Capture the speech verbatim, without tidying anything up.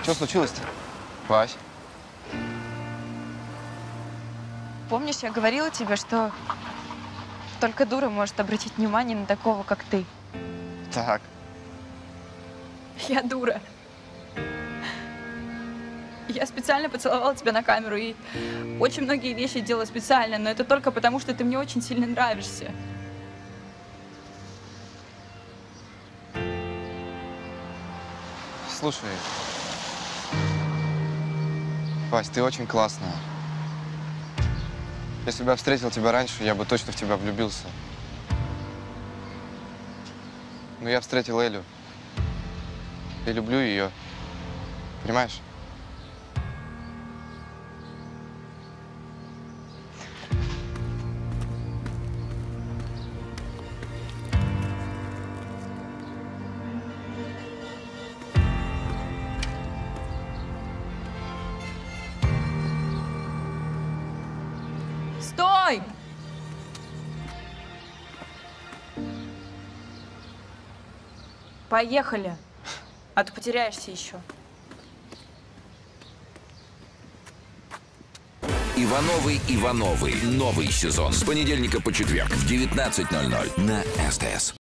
Что случилось-то? Вась? Помнишь, я говорила тебе, что только дура может обратить внимание на такого, как ты? Так. Я дура. Я специально поцеловала тебя на камеру и очень многие вещи делала специально, но это только потому, что ты мне очень сильно нравишься. Слушай, Вась, ты очень классная. Если бы я встретил тебя раньше, я бы точно в тебя влюбился. Но я встретил Элю. И люблю ее. Понимаешь? Стой! Поехали, а то потеряешься еще. Ивановы Ивановы. Новый сезон. С понедельника по четверг в девятнадцать ноль ноль на СТС.